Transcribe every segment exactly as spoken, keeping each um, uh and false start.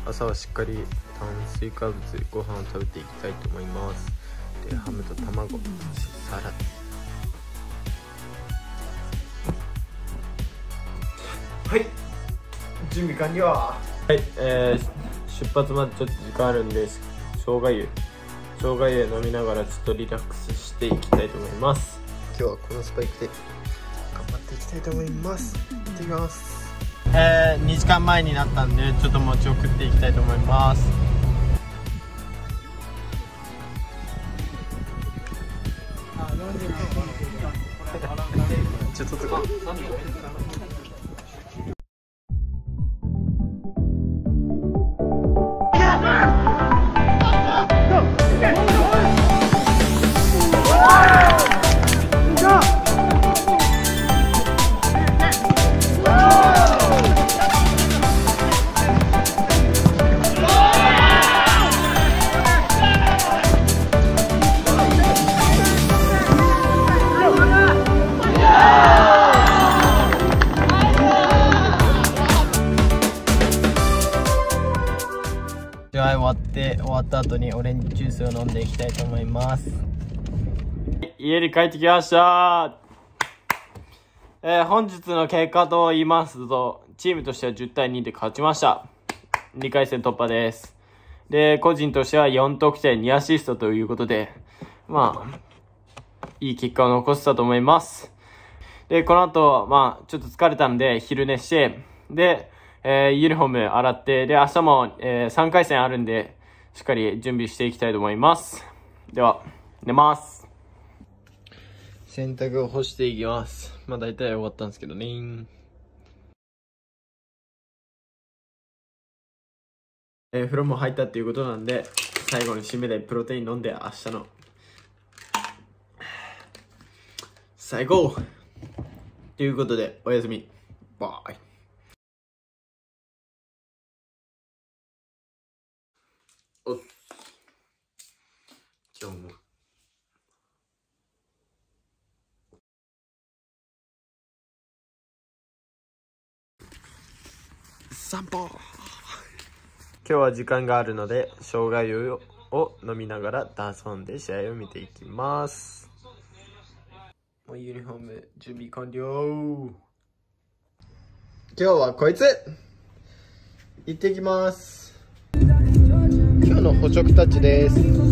朝はしっかり炭水化物ご飯を食べていきたいと思います。でハムと卵、そしてサラダ。はい、準備完了。はい、えー、出発までちょっと時間あるんで生姜湯生姜湯飲みながらちょっとリラックスしていきたいと思います。今日はこのスパイクで頑張っていきたいと思います。行ってきます。えー、にじかんまえになったんでちょっと餅を食っていきたいと思います。ちょっと試合終わって終わった後にオレンジジュースを飲んでいきたいと思います。家に帰ってきました。えー、本日の結果と言いますとチームとしてはじゅうたいにで勝ちました。にかい戦突破です。で個人としてはよんとくてんにアシストということでまあいい結果を残せたと思います。でこの後まあちょっと疲れたんで昼寝してでえー、ユニフォーム洗って、で、明日も、えー、さんかい戦あるんで、しっかり準備していきたいと思います。では、寝ます。洗濯を干していきます。まあ大体終わったんですけどね。えー、風呂も入ったっていうことなんで、最後に締めでプロテイン飲んで、明日の、最後ということで、おやすみ。バイ。おっ今日も散歩。今日は時間があるので生姜湯を飲みながらダーツオンで試合を見ていきます。もうユニフォーム準備完了。今日はこいつ行ってきます。今日の捕食タッチです。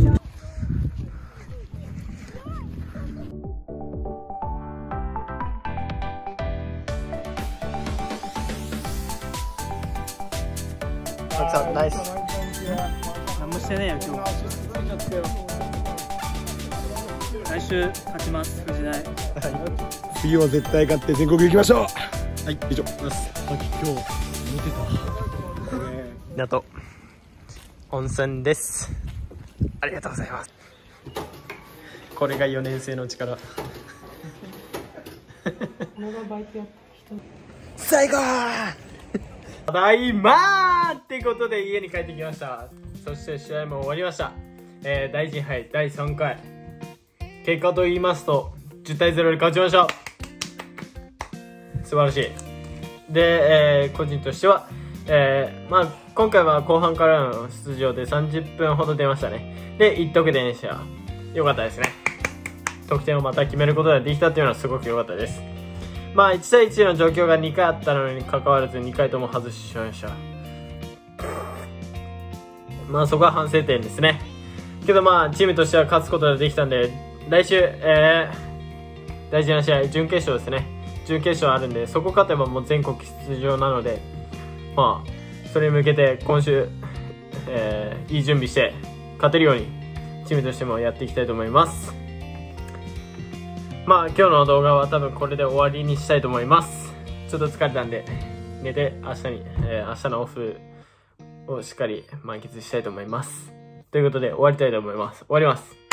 ナイス。 何もしてねえよ今日。来週勝ちます藤大。 次は絶対勝って全国行きましょう。はい、以上です。 さっき今日見てた。 港温泉です。ありがとうございます。これがよねん生の力。最高。ただいまーってことで家に帰ってきました。そして試合も終わりました。えー、大臣杯だいさんかい。結果と言いますとじゅうたいゼロで勝ちました。素晴らしい。で、えー、個人としては、えー、まあ今回は後半からの出場でさんじゅっぷんほど出ましたね。でいち得点でした。良かったですね。得点をまた決めることができたっていうのはすごく良かったです。まあいちたいいちの状況がにかいあったのに関わらずにかいとも外してしまいました。まあそこは反省点ですね。けどまあチームとしては勝つことができたんで、来週、えー、大事な試合準決勝ですね。準決勝あるんでそこ勝てばもう全国出場なので、まあそれに向けて今週、えー、いい準備して勝てるようにチームとしてもやっていきたいと思います。まあ今日の動画は多分これで終わりにしたいと思います。ちょっと疲れたんで寝て明日に、えー、明日のオフをしっかり満喫したいと思います。ということで終わりたいと思います。終わります。